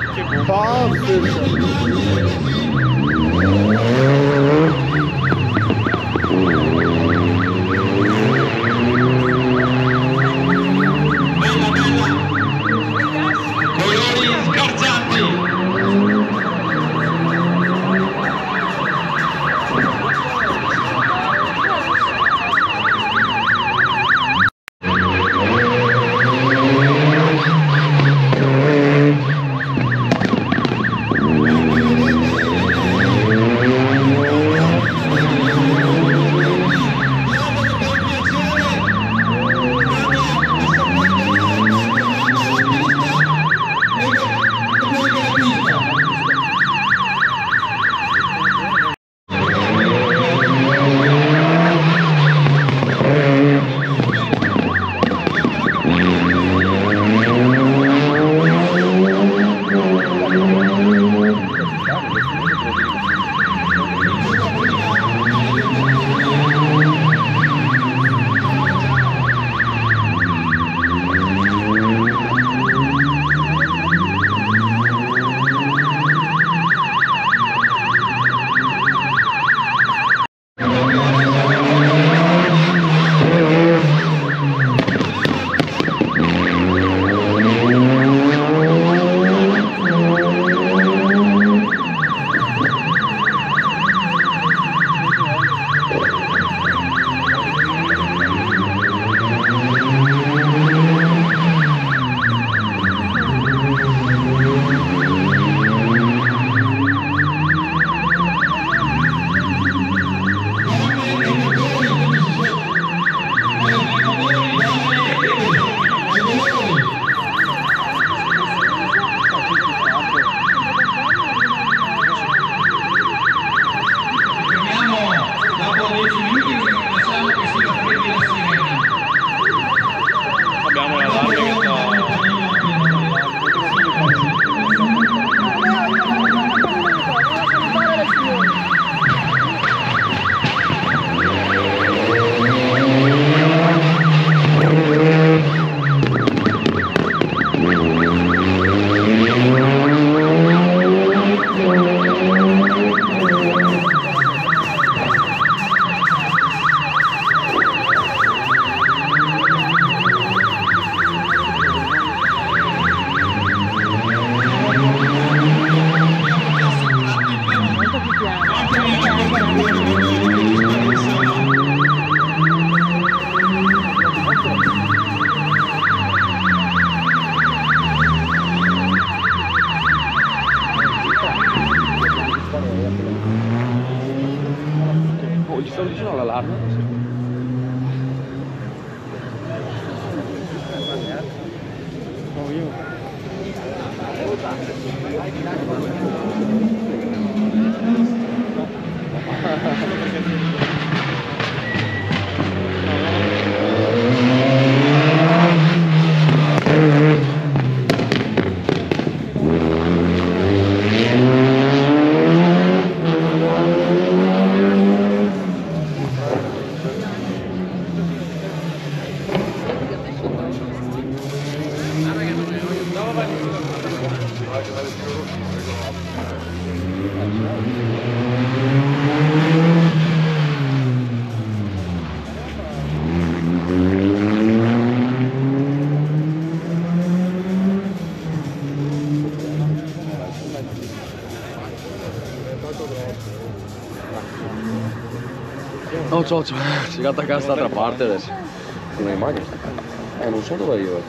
Ciao, si è attaccato dall'altra parte adesso. Non hai mai? Non so dove io.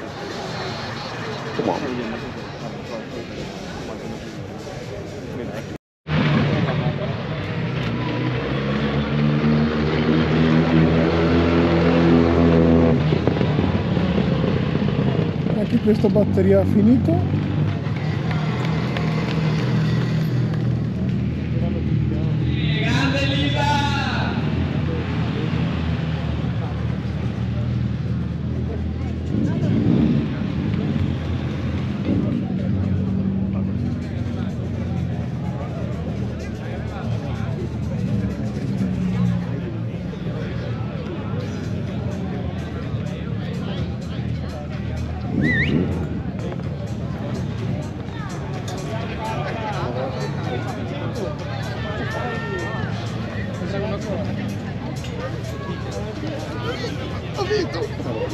Come on. Anche questa batteria ha finito. Ho vinto!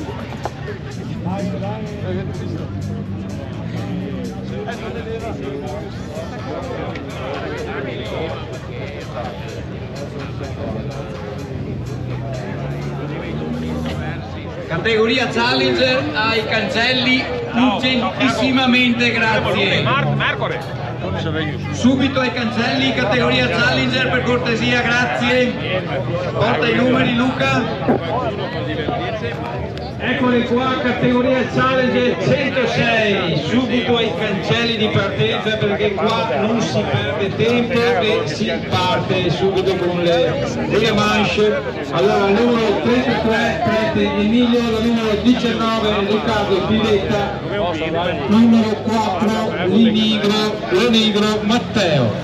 Categoria Challenger ai cancelli, urgentissimamente, grazie. Subito ai cancelli, categoria Challenger, per cortesia, grazie. Porta i numeri, Luca. Eccole qua, categoria Challenger 106, subito ai cancelli di partenza perché qua non si perde tempo e si parte subito con le manche. Allora, numero 33 Prete Emilio, la numero 19 Riccardo Pivetta, numero 4 Lonigro Matteo.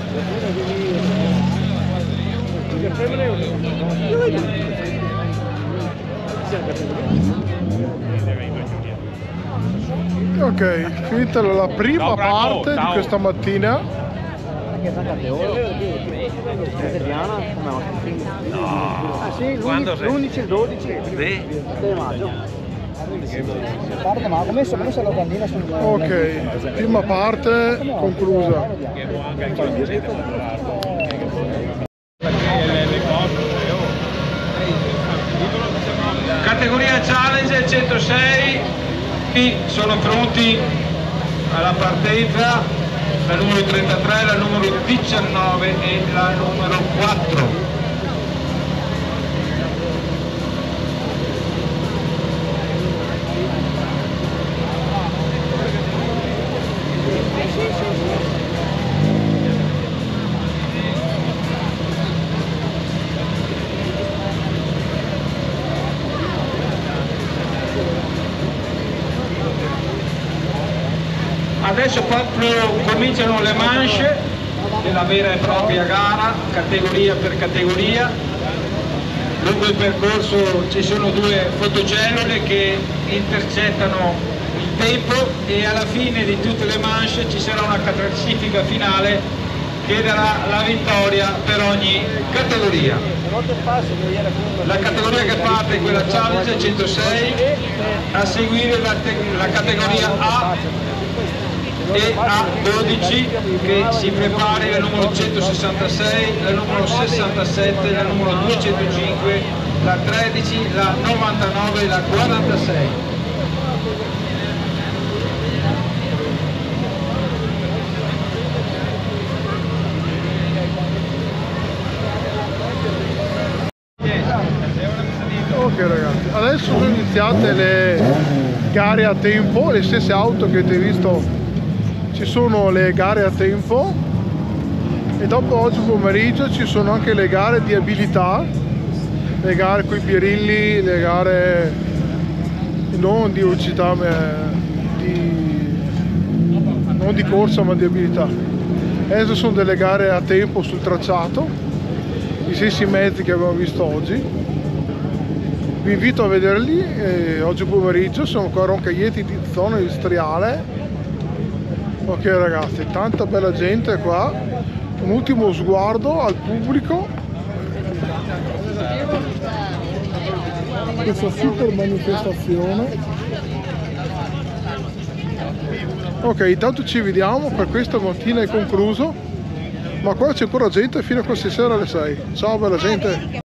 Ok, finita la prima parte di questa mattina. L'11 e il 12 maggio. Ma come sono la bandina sul... Ok, prima parte conclusa. Categoria Challenger 106, sono pronti alla partenza la numero 33, la numero 19 e la numero 4. Adesso proprio cominciano le manche della vera e propria gara, categoria per categoria. Lungo il percorso ci sono due fotocellule che intercettano il tempo e alla fine di tutte le manche ci sarà una classifica finale che darà la vittoria per ogni categoria. La categoria che parte è quella Challenge 106, a seguire la categoria A e A12 che si prepari la numero 166, la numero 67, la numero 205, la 13, la 99 e la 46. Ok ragazzi, adesso sono iniziate le gare a tempo, le stesse auto che avete visto. Ci sono le gare a tempo e dopo oggi pomeriggio ci sono anche le gare di abilità, le gare con i birilli, le gare non di velocità, non di corsa ma di abilità. Adesso sono delle gare a tempo sul tracciato, i stessi mezzi che abbiamo visto oggi. Vi invito a vederli oggi pomeriggio, sono qua a Roncaglieti di zona industriale. Ok ragazzi, tanta bella gente qua, un ultimo sguardo al pubblico, questa super manifestazione. Ok, intanto ci vediamo, per questa mattina è concluso, ma qua c'è ancora gente fino a questa sera alle 6. Ciao bella gente!